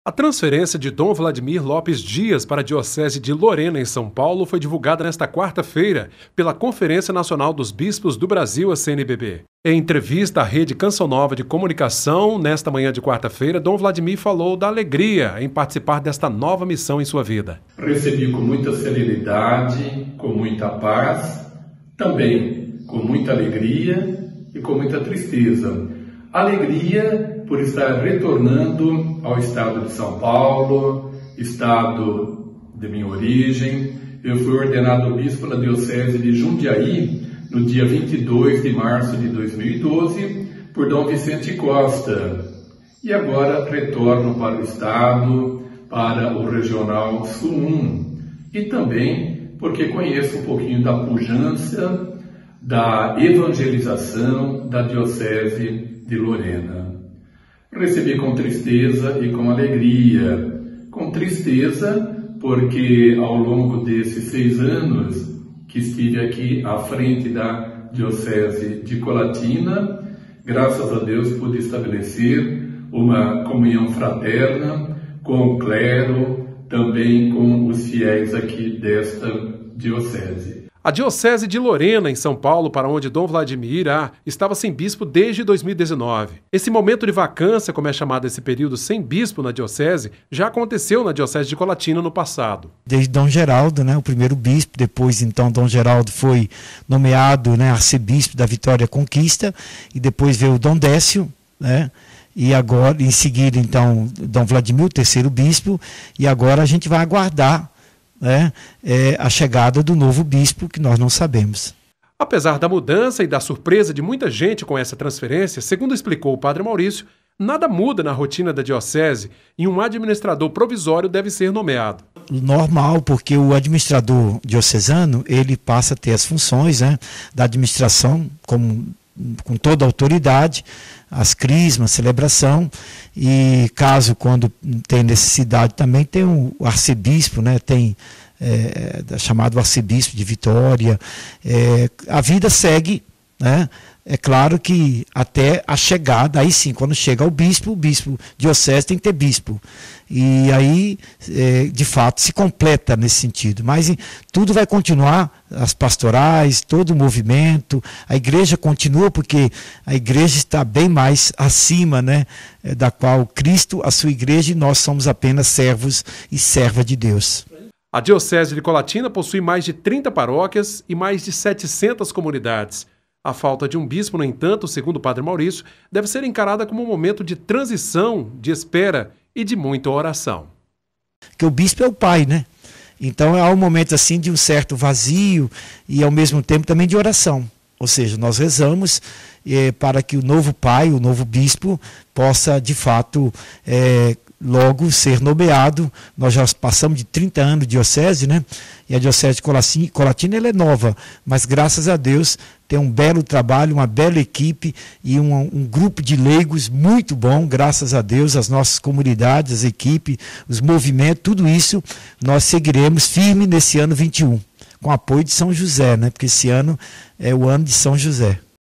A transferência de Dom Vladimir Lopes Dias para a Diocese de Lorena, em São Paulo, foi divulgada nesta quarta-feira pela Conferência Nacional dos Bispos do Brasil, a CNBB. Em entrevista à Rede Canção Nova de Comunicação, nesta manhã de quarta-feira, Dom Vladimir falou da alegria em participar desta nova missão em sua vida. Recebi com muita serenidade, com muita paz, também com muita alegria e com muita tristeza. Alegria por estar retornando ao estado de São Paulo, estado de minha origem. Eu fui ordenado bispo na Diocese de Jundiaí no dia 22 de março de 2012 por Dom Vicente Costa. E agora retorno para o estado, para o Regional Sul 1. E também porque conheço um pouquinho da pujança, da evangelização da Diocese de Lorena. Recebi com tristeza e com alegria. Com tristeza, porque ao longo desses 6 anos que estive aqui à frente da Diocese de Colatina, graças a Deus pude estabelecer uma comunhão fraterna com o clero, também com os fiéis aqui desta Diocese. A Diocese de Lorena, em São Paulo, para onde Dom Vladimir irá, estava sem bispo desde 2019. Esse momento de vacância, como é chamado esse período sem bispo na Diocese, já aconteceu na Diocese de Colatina no passado. Desde Dom Geraldo, o primeiro bispo, depois então Dom Geraldo foi nomeado arcebispo da Vitória Conquista, e depois veio o Dom Décio, e agora, em seguida então, Dom Vladimir, o terceiro bispo, e agora a gente vai aguardar a chegada do novo bispo, que nós não sabemos. Apesar da mudança e da surpresa de muita gente com essa transferência, segundo explicou o padre Maurício, nada muda na rotina da diocese e um administrador provisório deve ser nomeado. Normal, porque o administrador diocesano, ele passa a ter as funções da administração com toda a autoridade, as crismas, celebração, e caso quando tem necessidade também tem o arcebispo, tem chamado arcebispo de Vitória. A vida segue, É claro que até a chegada, aí sim, quando chega o bispo diocese tem que ter bispo. E aí, de fato, se completa nesse sentido. Mas tudo vai continuar, as pastorais, todo o movimento, a igreja continua, porque a igreja está bem mais acima, da qual Cristo, a sua igreja, e nós somos apenas servos e serva de Deus. A Diocese de Colatina possui mais de 30 paróquias e mais de 700 comunidades. A falta de um bispo, no entanto, segundo o padre Maurício, deve ser encarada como um momento de transição, de espera e de muita oração. Porque o bispo é o pai, Então há um momento assim de um certo vazio e ao mesmo tempo também de oração. Ou seja, nós rezamos para que o novo pai, o novo bispo, possa de fato logo ser nomeado. Nós já passamos de 30 anos de diocese, E a Diocese de Colatina ela é nova, mas graças a Deus tem um belo trabalho, uma bela equipe e um grupo de leigos muito bom, graças a Deus, as nossas comunidades, as equipes, os movimentos, tudo isso nós seguiremos firme nesse ano 21, com apoio de São José, porque esse ano é o ano de São José.